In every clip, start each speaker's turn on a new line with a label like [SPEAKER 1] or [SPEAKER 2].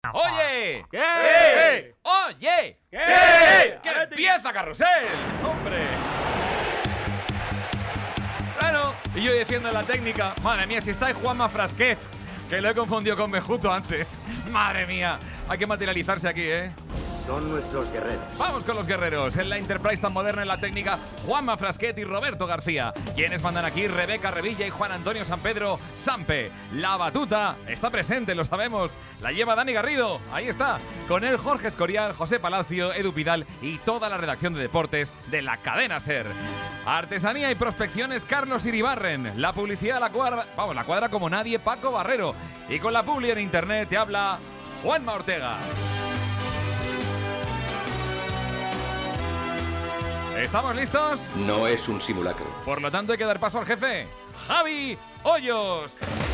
[SPEAKER 1] ¡Oye!
[SPEAKER 2] ¿Qué?
[SPEAKER 1] ¡Oye!
[SPEAKER 2] ¿Qué?
[SPEAKER 1] ¡Que empieza Carrusel! ¡Hombre! Claro, y yo defiendo la técnica. Madre mía, si está ahí Juanma Frasquet, que lo he confundido con Mejuto antes. Madre mía, hay que materializarse aquí, ¿eh?
[SPEAKER 3] Son nuestros guerreros.
[SPEAKER 1] Vamos con los guerreros. En la Enterprise tan moderna en la técnica, Juanma Frasquet y Roberto García. Quienes mandan aquí, Rebeca Revilla y Juan Antonio San Pedro Sampe. La batuta está presente, lo sabemos. La lleva Dani Garrido, ahí está. Con él Jorge Escorial, José Palacio, Edu Pidal y toda la redacción de deportes de la cadena SER. Artesanía y prospecciones, Carlos Iribarren. La publicidad la cuadra como nadie, Paco Barrero. Y con la publi en internet te habla Juanma Ortega. ¿Estamos listos?
[SPEAKER 3] No es un simulacro.
[SPEAKER 1] Por lo tanto hay que dar paso al jefe, Javi Hoyos.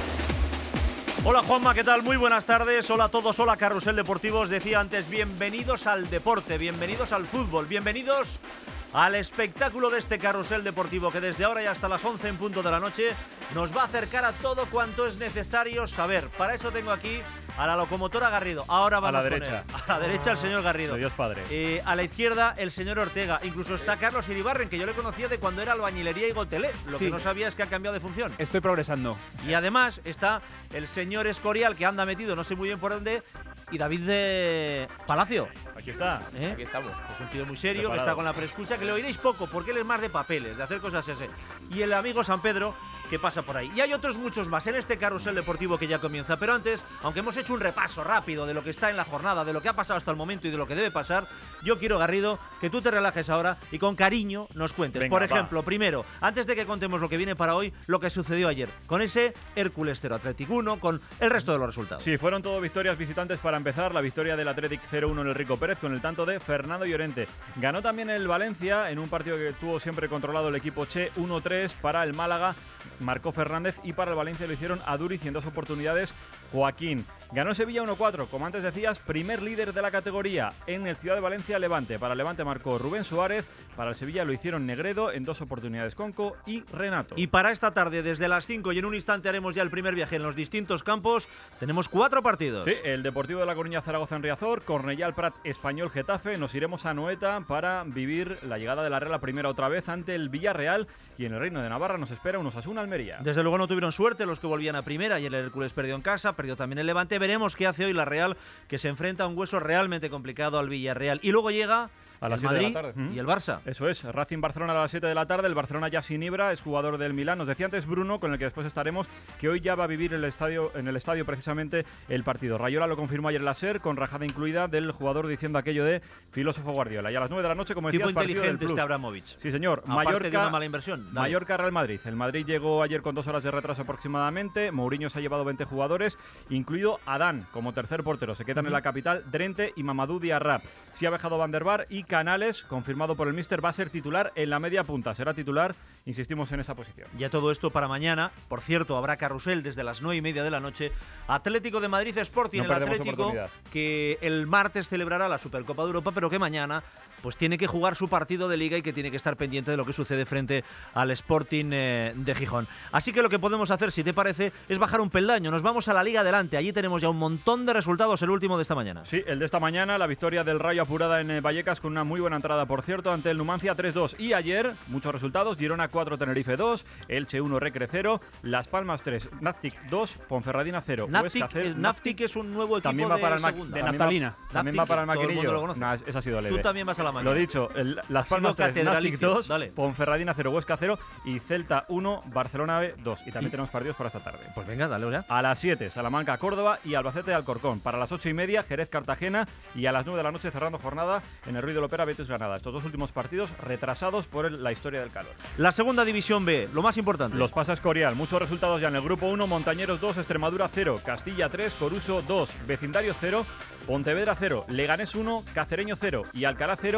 [SPEAKER 2] Hola Juanma, ¿qué tal? Muy buenas tardes. Hola a todos, hola Carrusel Deportivo. Os decía antes, bienvenidos al deporte, bienvenidos al fútbol, bienvenidos al espectáculo de este Carrusel Deportivo que desde ahora y hasta las 11 en punto de la noche nos va a acercar a todo cuanto es necesario saber. Para eso tengo aquí a la locomotora Garrido. Ahora vamos
[SPEAKER 4] a la
[SPEAKER 2] con
[SPEAKER 4] derecha.
[SPEAKER 2] él. A la derecha el señor Garrido.
[SPEAKER 4] De Dios Padre.
[SPEAKER 2] A la izquierda el señor Ortega. Incluso está Carlos Iribarren, que yo le conocía de cuando era albañilería y gotelé. Lo
[SPEAKER 4] Sí.
[SPEAKER 2] que no sabía es que ha cambiado de función.
[SPEAKER 4] Estoy progresando.
[SPEAKER 2] Y además está el señor Escorial, que anda metido no sé muy bien por dónde, y David de Palacio.
[SPEAKER 4] Aquí está.
[SPEAKER 2] ¿Eh?
[SPEAKER 4] Aquí estamos.
[SPEAKER 2] Es un tío muy serio,
[SPEAKER 4] Preparado.
[SPEAKER 2] que está con la preescucha, que le oiréis poco, porque él es más de papeles, de hacer cosas ese. Y el amigo San Pedro, que pasa por ahí. Y hay otros muchos más en este Carrusel Deportivo que ya comienza. Pero antes, aunque hemos hecho un repaso rápido de lo que está en la jornada, de lo que ha pasado hasta el momento y de lo que debe pasar, yo quiero, Garrido, que tú te relajes ahora y con cariño nos cuentes.
[SPEAKER 4] Venga,
[SPEAKER 2] por
[SPEAKER 4] va.
[SPEAKER 2] ejemplo, primero, antes de que contemos lo que viene para hoy, lo que sucedió ayer, con ese Hércules 0 Athletic 1, con el resto de los resultados.
[SPEAKER 4] Sí, fueron todo victorias visitantes para empezar. La victoria del Athletic 0-1 en el Rico Pérez con el tanto de Fernando Llorente. Ganó también el Valencia en un partido que tuvo siempre controlado el equipo Che, 1-3 para el Málaga. Marcó Fernández y para el Valencia lo hicieron Aduriz y en dos oportunidades Joaquín. Ganó Sevilla 1-4, como antes decías, primer líder de la categoría en el Ciudad de Valencia Levante. Para el Levante marcó Rubén Suárez, para el Sevilla lo hicieron Negredo en dos oportunidades Conco y Renato.
[SPEAKER 2] Y para esta tarde, desde las 5 y en un instante haremos ya el primer viaje en los distintos campos, tenemos 4 partidos.
[SPEAKER 4] Sí, el Deportivo de La Coruña Zaragoza en Riazor, Cornellá el Prat Español Getafe. Nos iremos a Noeta para vivir la llegada de la Real a primera otra vez ante el Villarreal, y en el Reino de Navarra nos espera un Osasuna Almería.
[SPEAKER 2] Desde luego no tuvieron suerte los que volvían a primera y el Hércules perdió en casa, perdió también el Levante. Veremos qué hace hoy la Real, que se enfrenta a un hueso realmente complicado al Villarreal. Y luego llega
[SPEAKER 4] A las
[SPEAKER 2] el
[SPEAKER 4] 7 de la
[SPEAKER 2] Madrid
[SPEAKER 4] tarde.
[SPEAKER 2] y el Barça.
[SPEAKER 4] Eso es, Racing Barcelona a las 7 de la tarde. El Barcelona ya sin Ibra, es jugador del Milán. Nos decía antes Bruno, con el que después estaremos, que hoy ya va a vivir en el estadio precisamente el partido. Rayola lo confirmó ayer en la SER, con rajada incluida del jugador diciendo aquello de filósofo Guardiola. Y a las 9 de la noche, como
[SPEAKER 2] Tipo
[SPEAKER 4] decías, partido del
[SPEAKER 2] inteligente
[SPEAKER 4] Plus.
[SPEAKER 2] este Abramovich.
[SPEAKER 4] Sí, señor.
[SPEAKER 2] Aparte de una mala inversión. Dale.
[SPEAKER 4] Mallorca Real Madrid. El Madrid llegó ayer con 2 horas de retraso aproximadamente. Mourinho se ha llevado 20 jugadores, incluido Adán como tercer portero. Se quedan en la capital Drente y Mamadou Diarra. Sí ha viajado Van der Vaart y Canales, confirmado por el míster, va a ser titular en la media punta. Será titular, insistimos en esa posición.
[SPEAKER 2] Ya todo esto para mañana. Por cierto, habrá carrusel desde las 9:30 de la noche. Atlético de Madrid Sporting,
[SPEAKER 4] No
[SPEAKER 2] el
[SPEAKER 4] perdemos
[SPEAKER 2] Atlético
[SPEAKER 4] oportunidad.
[SPEAKER 2] que el martes celebrará la Supercopa de Europa, pero que mañana pues tiene que jugar su partido de Liga y que tiene que estar pendiente de lo que sucede frente al Sporting de Gijón. Así que lo que podemos hacer, si te parece, es bajar un peldaño. Nos vamos a la Liga adelante. Allí tenemos ya un montón de resultados, el último de esta mañana.
[SPEAKER 4] Sí, el de esta mañana, la victoria del Rayo apurada en Vallecas con una muy buena entrada, por cierto, ante el Numancia 3-2. Y ayer, muchos resultados: Girona 4, Tenerife 2, Elche 1, Recre 0, Las Palmas 3, Naftic 2, Ponferradina 0, Huesca 0.
[SPEAKER 2] El Naftic es un nuevo equipo
[SPEAKER 4] También va para el
[SPEAKER 2] segunda.
[SPEAKER 4] de naftalina. También va
[SPEAKER 2] Naftic,
[SPEAKER 4] para el
[SPEAKER 2] todo el mundo
[SPEAKER 4] maquinillo.
[SPEAKER 2] lo conoce.
[SPEAKER 4] Nah, esa ha sido leve.
[SPEAKER 2] Tú también vas a la máquina.
[SPEAKER 4] Lo dicho, Las
[SPEAKER 2] Has
[SPEAKER 4] Palmas
[SPEAKER 2] sido
[SPEAKER 4] 3, Naftic
[SPEAKER 2] catedralicio.
[SPEAKER 4] 2,
[SPEAKER 2] Dale.
[SPEAKER 4] Ponferradina 0, Huesca 0 y Celta 1, Barcelona B 2. Y también tenemos partidos para esta tarde.
[SPEAKER 2] Pues venga, dale ya.
[SPEAKER 4] A las 7, Salamanca, Córdoba y Albacete, Alcorcón. Para las 8:30, Jerez, Cartagena. Y a las 9 de la noche, cerrando jornada en el Ruiz de Lopera, Betis, Granada. Estos dos últimos partidos retrasados por la historia del calor.
[SPEAKER 2] La segunda división B, lo más importante.
[SPEAKER 4] Los pasa Escorial. Muchos resultados ya en el grupo 1. Montañeros 2, Extremadura 0, Castilla 3, Coruso 2, Vecindario 0, Pontevedra 0, Leganés 1, Cacereño 0 y Alcalá 0,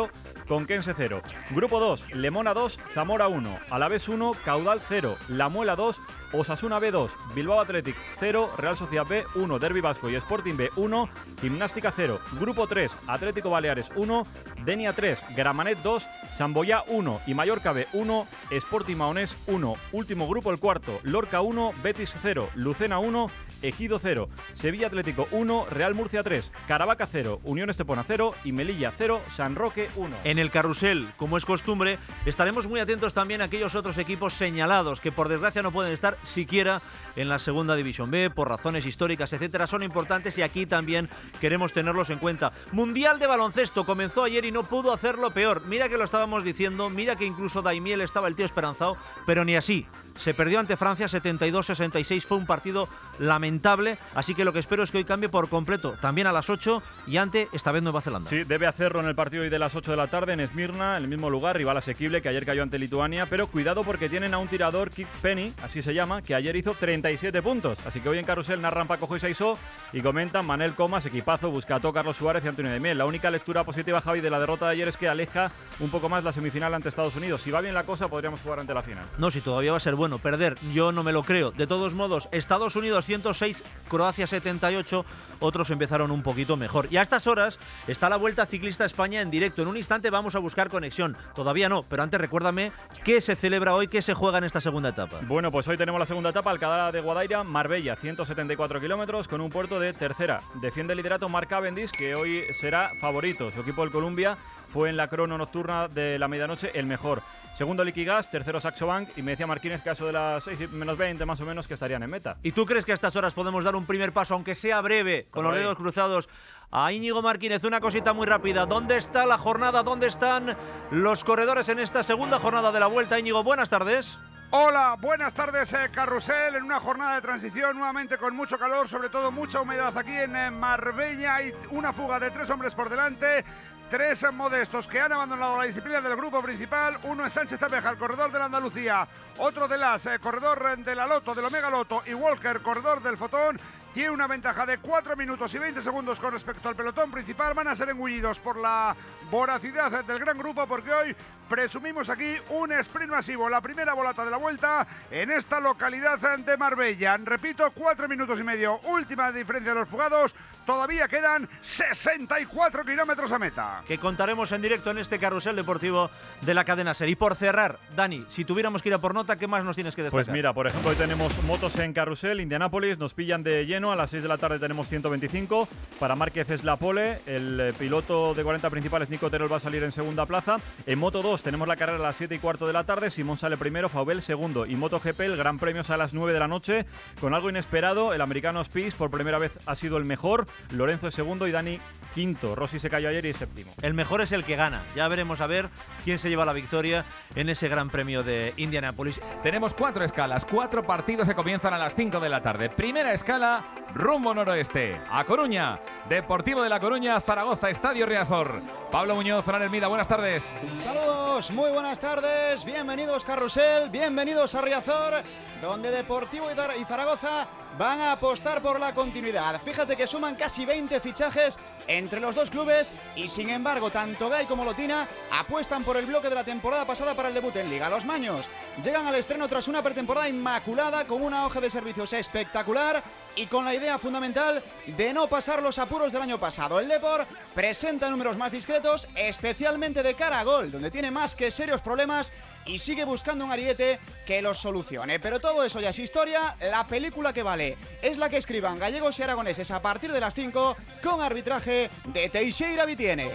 [SPEAKER 4] Conquense 0. Grupo 2, Lemona 2, Zamora 1, Alavés 1, Caudal 0, La Muela 2, Osasuna B 2, Bilbao Athletic 0, Real Sociedad B 1, Derbi Vasco y Sporting B 1, Gimnástica 0. Grupo 3, Atlético Baleares 1, Denia 3, Gramenet 2, Samboyá 1 y Mallorca B 1, Sporting Maonés 1. Último grupo, el cuarto, Lorca 1, Betis 0, Lucena 1, Ejido 0, Sevilla Atlético 1, Real Murcia 3, Caravaca 0, Unión Estepona 0 y Melilla 0, San Roque 1.
[SPEAKER 2] En el carrusel, como es costumbre, estaremos muy atentos también a aquellos otros equipos señalados que por desgracia no pueden estar siquiera en la segunda división B por razones históricas, etcétera. Son importantes y aquí también queremos tenerlos en cuenta. Mundial de baloncesto comenzó ayer y no pudo hacerlo peor. Mira que lo estábamos diciendo, mira que incluso Daimiel estaba el tío esperanzado, pero ni así. Se perdió ante Francia 72-66, fue un partido lamentable, así que lo que espero es que hoy cambie por completo, también a las 8 y ante esta vez Nueva Zelanda.
[SPEAKER 4] Sí, debe hacerlo en el partido hoy de las 8 de la tarde en Esmirna, en el mismo lugar, rival asequible que ayer cayó ante Lituania, pero cuidado porque tienen a un tirador, Kik Penny, así se llama, que ayer hizo 37 puntos, así que hoy en Carrusel narran Paco Joisaisó y comentan Manel Comas, equipazo, Buscató, Carlos Suárez y Antonio de Miel. La única lectura positiva, Javi, de la derrota de ayer es que aleja un poco más la semifinal ante Estados Unidos. Si va bien la cosa, podríamos jugar ante la final.
[SPEAKER 2] No, si todavía va a ser bueno perder, yo no me lo creo. De todos modos, Estados Unidos 106, Croacia 78, otros empezaron un poquito mejor. Y a estas horas está la Vuelta Ciclista España en directo. En un instante vamos a buscar conexión. Todavía no, pero antes recuérdame qué se celebra hoy, qué se juega en esta segunda etapa.
[SPEAKER 4] Bueno, pues hoy tenemos la segunda etapa, Alcalá de Guadaira, Marbella, 174 kilómetros, con un puerto de tercera. Defiende el liderato Mark Cavendish, que hoy será favorito. Su equipo del Columbia fue en la crono nocturna de la medianoche el mejor. Segundo Liquigas, tercero Saxo Bank y me decía Marquínez que a eso de las 6 menos 20 más o menos que estarían en meta.
[SPEAKER 2] ¿Y tú crees que a estas horas podemos dar un primer paso, aunque sea breve, con los dedos cruzados, a Íñigo Marquínez? Una cosita muy rápida. ¿Dónde está la jornada? ¿Dónde están los corredores en esta segunda jornada de la Vuelta? Íñigo, buenas tardes.
[SPEAKER 5] Hola, buenas tardes, Carrusel, en una jornada de transición nuevamente con mucho calor, sobre todo mucha humedad aquí en Marbella. Hay una fuga de 3 hombres por delante, 3 modestos que han abandonado la disciplina del grupo principal. Uno es Sánchez Tabeja, el corredor de la Andalucía, otro de las corredor de la Loto, del Omega Loto, y Walker, corredor del Fotón. Tiene una ventaja de 4 minutos y 20 segundos con respecto al pelotón principal. Van a ser engullidos por la voracidad del gran grupo porque hoy presumimos aquí un sprint masivo. La primera volata de la vuelta en esta localidad de Marbella. Repito, 4 minutos y medio. Última diferencia de los fugados. Todavía quedan 64 kilómetros a meta.
[SPEAKER 2] Que contaremos en directo en este carrusel deportivo de la cadena SER. Y por cerrar, Dani, si tuviéramos que ir a por nota, ¿qué más nos tienes que destacar?
[SPEAKER 4] Pues mira, por ejemplo, hoy tenemos motos en carrusel, Indianápolis, nos pillan de lleno. A las 6 de la tarde tenemos 125. Para Márquez es la pole. El piloto de 40 principales, Nico Terol, va a salir en segunda plaza. En Moto 2 tenemos la carrera a las 7 y cuarto de la tarde. Simón sale primero, Faubel segundo. Y Moto GP, el Gran Premio a las 9 de la noche. Con algo inesperado, el americano Spies por primera vez ha sido el mejor. Lorenzo es segundo y Dani quinto. Rossi se cayó ayer y es séptimo.
[SPEAKER 2] El mejor es el que gana. Ya veremos a ver quién se lleva la victoria en ese Gran Premio de Indianápolis.
[SPEAKER 1] Tenemos 4 escalas, 4 partidos que comienzan a las 5 de la tarde. Primera escala, rumbo noroeste, a Coruña. Deportivo de La Coruña, Zaragoza, Estadio Riazor. Pablo Muñoz, Fran Hermida, buenas tardes.
[SPEAKER 6] Saludos, muy buenas tardes. Bienvenidos Carrusel, bienvenidos a Riazor, donde Deportivo y Zaragoza van a apostar por la continuidad. Fíjate que suman casi 20 fichajes entre los dos clubes y sin embargo tanto Gay como Lotina apuestan por el bloque de la temporada pasada para el debut en Liga. Los maños llegan al estreno tras una pretemporada inmaculada con una hoja de servicios espectacular y con la idea fundamental de no pasar los apuros del año pasado. El Depor presenta números más discretos, especialmente de cara a gol, donde tiene más que serios problemas y sigue buscando un ariete que los solucione. Pero todo eso ya es historia. La película que vale es la que escriban gallegos y aragoneses a partir de las 5 con arbitraje de Teixeira Vitiene.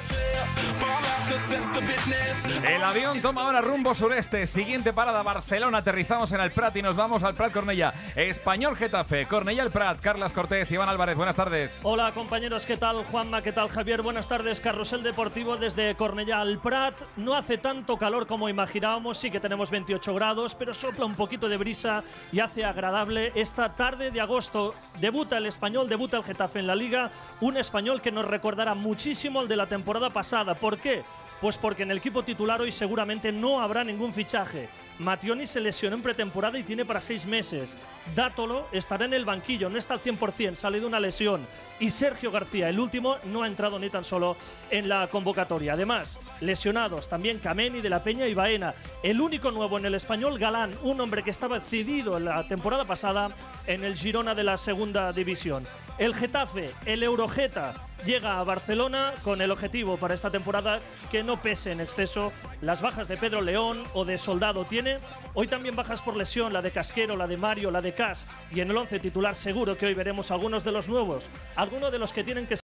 [SPEAKER 1] El avión toma ahora rumbo sureste. Siguiente parada, Barcelona. Aterrizamos en el Prat y nos vamos al Prat Cornellà. Español Getafe, Cornellà el Prat. Carlas Cortés, Iván Álvarez, buenas tardes.
[SPEAKER 7] Hola compañeros, ¿qué tal? Juanma, ¿qué tal Javier? Buenas tardes. Carrusel Deportivo desde Cornellà al Prat. No hace tanto calor como imaginábamos, sí que tenemos 28 grados, pero sopla un poquito de brisa y hace agradable esta tarde de agosto. Debuta el Español, debuta el Getafe en la Liga. Un Español que nos recordará muchísimo el de la temporada pasada. ¿Por qué? Pues porque en el equipo titular hoy seguramente no habrá ningún fichaje. Mattioni se lesionó en pretemporada y tiene para 6 meses. Dátolo estará en el banquillo, no está al 100%, sale de una lesión. Y Sergio García, el último, no ha entrado ni tan solo en la convocatoria. Además, lesionados también Kameni, De la Peña y Baena. El único nuevo en el Español, Galán, un hombre que estaba cedido en la temporada pasada en el Girona de la segunda división. El Getafe, el Eurogeta, llega a Barcelona con el objetivo para esta temporada que no pese en exceso las bajas de Pedro León o de Soldado. Tiene hoy también bajas por lesión, la de Casquero, la de Mario, la de Cas, y en el 11 titular seguro que hoy veremos algunos de los nuevos, algunos de los que tienen que